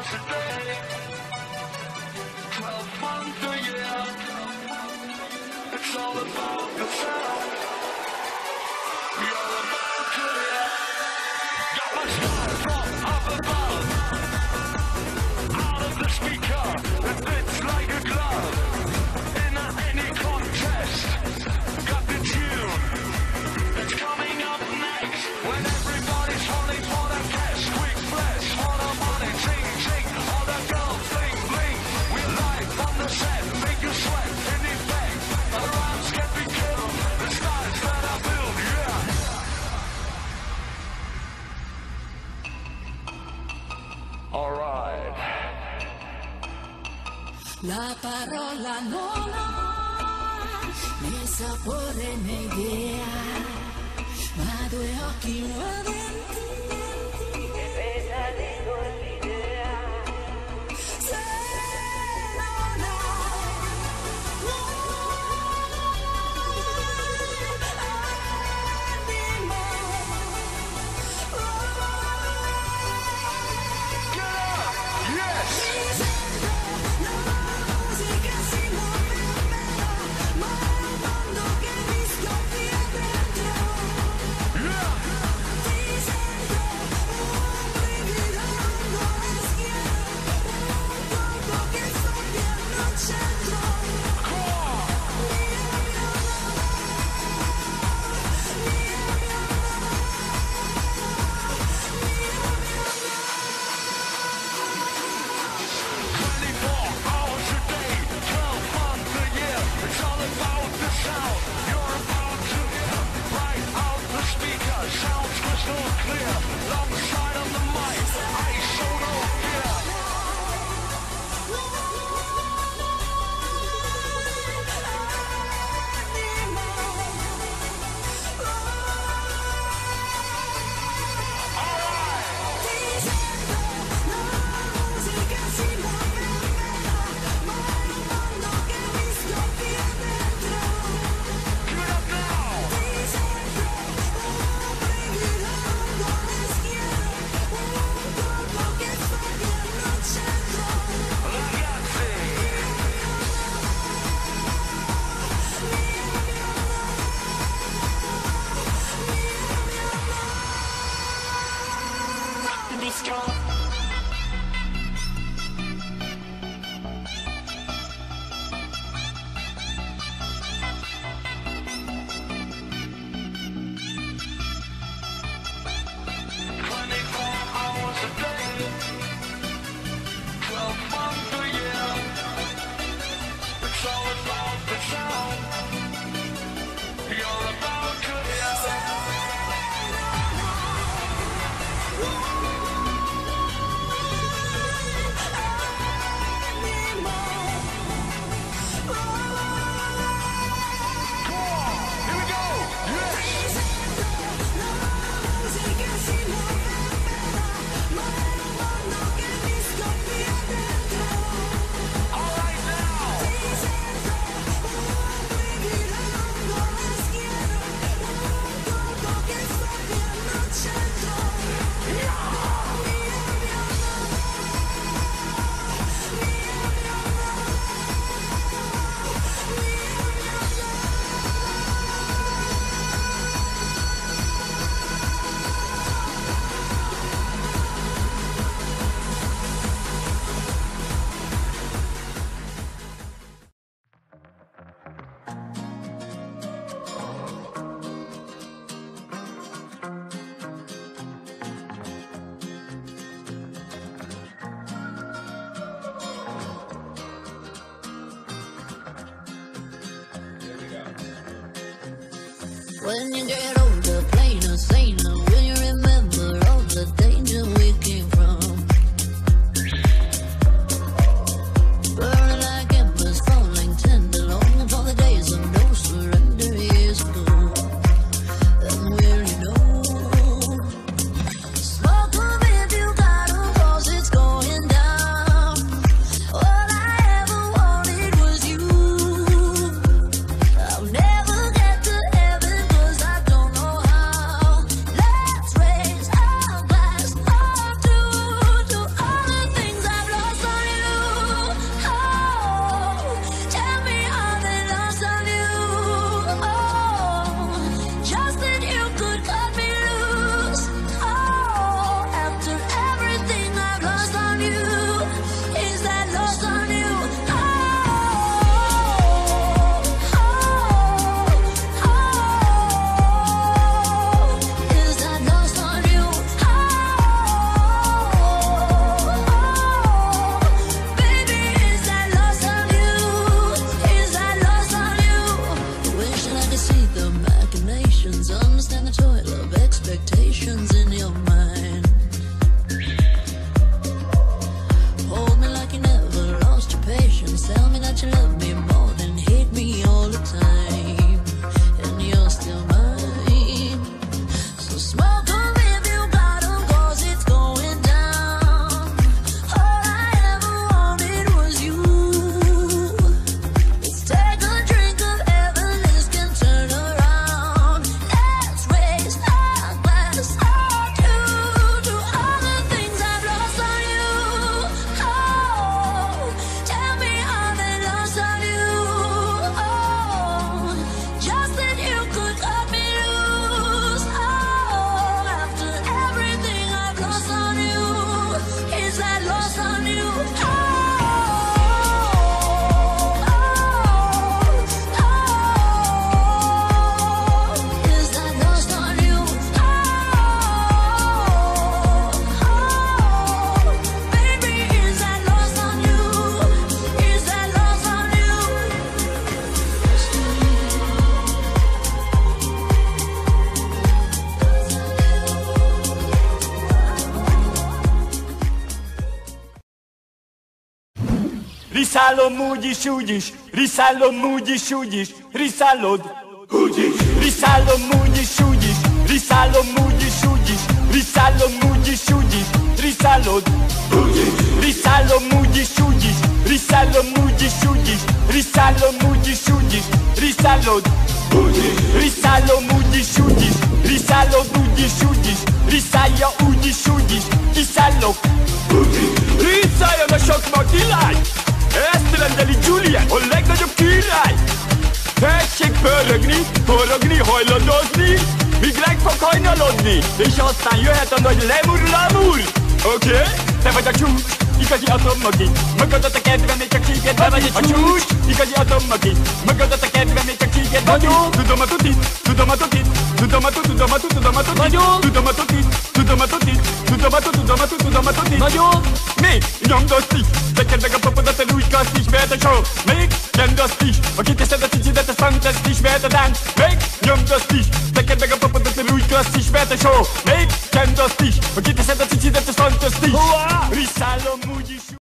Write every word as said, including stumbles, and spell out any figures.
La parola non ha né sapore né idea, ma due occhi ardenti e pesa di quell'idea. Se non hai l'anima, Get up! Yes! When you get older, plainer, saner, will you remember all the danger we came from? Burning like embers, falling tender, longing for the days of no surrender years ago. And will you know? Smoke them if you got them, 'cause it's going down. All I ever wanted was you. I'll never get to heaven, 'cause I don't know smoke 'em if you got 'em, 'cause it's going down. All I ever wanted was you. Let's take a drink of heaven, this can turn around. Let's raise our glass on you, to all the things I've lost on you. Oh, tell me how they lost on you. Oh, just that you could cut me loose. Oh, after everything I've lost on you, is that lost on you? Oh, oh, oh, is that lost on you? Oh, oh, baby, is that lost on you? Is that lost on you? Riszállom úgy is, úgy is, riszállom úgy is, úgy is, riszállod, úgy is. Riszállom úgy is, úgy is, riszállom úgy is, úgy is, riszállom úgy is, úgy is, riszállod, úgy is. Riszállom úgy is, úgy is, riszállom úgy is, úgy is, riszállom úgy is, úgy is, riszállod, úgy is. Riszállom úgy is, úgy is, riszállod úgy is, úgy is, riszálja úgy is, úgy is, kiszállok, úgy is. Riszáljon a sokma király! Ezt rendeli Juliet, a legnagyobb király! Tessék pörögni, forogni, hajladozni, míg meg fog hajnalodni, és aztán jöhet a nagy lemur lamur! Oké? Okay? Te vagy a csúcs, igazi atommagi, magadat a kedvem, még csak síked vagy. Vagy a csúcs, igazi atommagi, magadat a kedvem, még csak síked vagy. Tudom a tutit, tudom a tutit, tudom a tutit, tudom a tutit, tudom a tutit, tudom a tutit, tudom a tutit, tudom a tutit, tudom a tutit, tudom a tutit. Nagyon? Még nyomd azt is, tekerd meg a popodat, te úgy kaszt is, mert a show. Még nyomd azt is, ha kiteszed a cicidet, ez fantasztis, mert a dánc. Még nyomd azt is, tekerd meg a popodat, te úgy kaszt is, mert a show. Még nyomd azt is, ha kiteszed a cicidet, ez fantasztis. Riszállom úgy is.